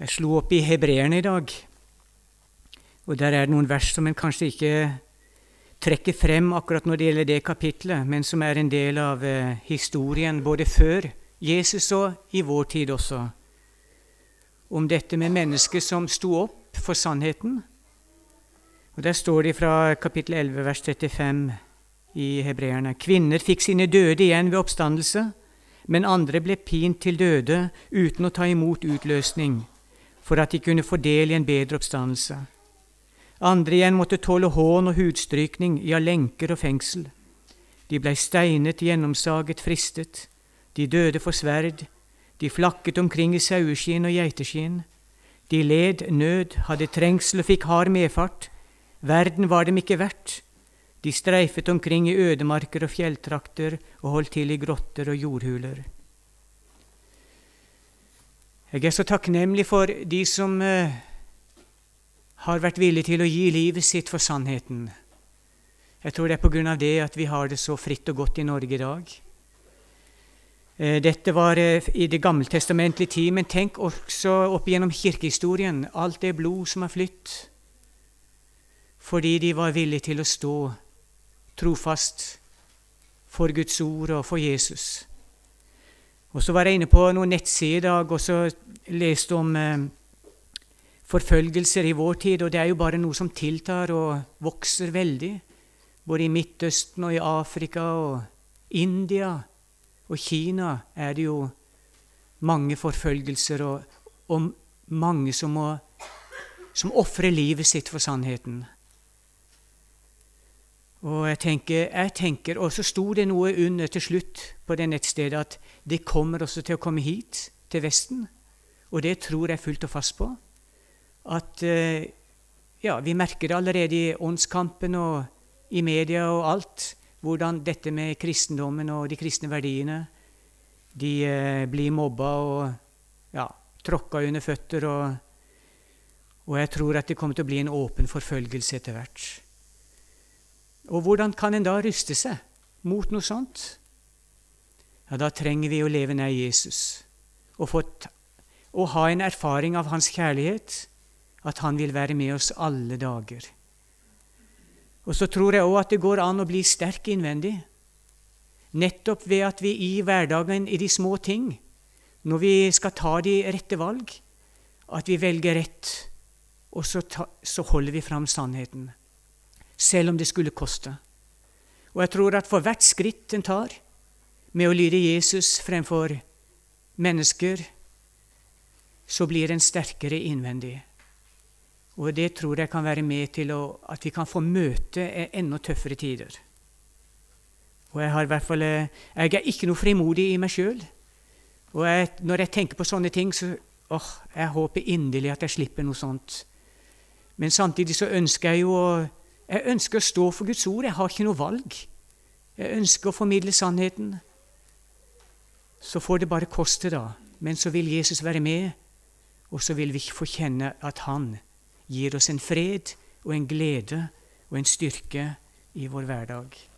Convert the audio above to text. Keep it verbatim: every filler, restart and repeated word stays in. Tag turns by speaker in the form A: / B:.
A: Jeg slo opp i Hebreerne i dag, og der er det noen vers som en kanskje ikke trekker frem akkurat når det gjelder det kapitlet, men som er en del av eh, historien både før Jesus og i vår tid også, om dette med mennesker som sto opp for sannheten. Og der står det fra kapittel elleve, vers trettifem i Hebreerne: Kvinner fikk sine døde igjen ved oppstandelse, men andre ble pint til døde uten å ta imot utløsning, for at de kunne få del i en bedre oppstandelse. Andre igjen måtte tåle hån og hudstrykning, ja, lenker og fengsel. De blei steinet, gjennomsaget, fristet. De døde for sverd. De flakket omkring i saueskinn og geiteskinn. De led nød, hadde trengsel og fikk hard medfart. Verden var dem ikke verdt. De streifet omkring i ødemarker og fjelltrakter og holdt til i grotter og jordhuler. Jeg er så takknemlig for de som eh, har vært villige til å gi livet sitt for sannheten. Jeg tror det er på grunn av det at vi har det så fritt og godt i Norge i dag. Eh, dette var eh, i det gammeltestamentlige tid, men tenk også opp gjennom kirkehistorien, alt det blod som har flytt, fordi de var villige til å stå trofast for Guds ord og for Jesus. Og så var jeg inne på noen nettsider i dag og så leste om eh, forfølgelser i vår tid, og det er jo bare noe som tiltar og vokser veldig, både i Midtøsten og i Afrika og India og Kina er det jo mange forfølgelser og, og mange som, må, som offrer livet sitt for sannheten. Og jeg tenker, jeg tenker, og så sto det noe under til slutt på det nettstedet at det kommer også til å komme hit, til Vesten, og det tror jeg fullt og fast på. At ja, vi merker det allerede i åndskampen og i media og alt, hvordan dette med kristendommen og de kristne verdiene, de eh, blir mobba og ja, tråkka under føtter, og, og jeg tror at det kommer til å bli en åpen forfølgelse etter hvert. Og hvordan kan en da ruste seg mot noe sånt? Ja, da trenger vi å leve nær Jesus og, få t- og ha en erfaring av hans kjærlighet, at han vil være med oss alle dager. Og så tror jeg også at det går an å bli sterk innvendig, nettopp ved at vi i hverdagen, i de små ting, når vi skal ta de rette valg, at vi velger rett, og så, ta, så holder vi fram sannheten, selv om det skulle koste. Og jeg tror at for hvert skritt en tar med å lyde Jesus fremfor mennesker, så blir en sterkere innvendig. Og det tror jeg kan være med til å, at vi kan få møte enda tøffere tider. Og jeg har i hvert fall, jeg er ikke noe frimodig i meg selv. Og jeg, når jeg tenker på sånne ting, så åh, jeg håper inderlig at jeg slipper noe sånt. Men samtidig så ønsker jeg jo å, jeg ønsker å stå for Guds ord. Jeg har ikke noe valg. Jeg ønsker å formidle sannheten. Så får det bare koste da. Men så vil Jesus være med, og så vil vi få kjenne at han gir oss en fred og en glede og en styrke i vår hverdag.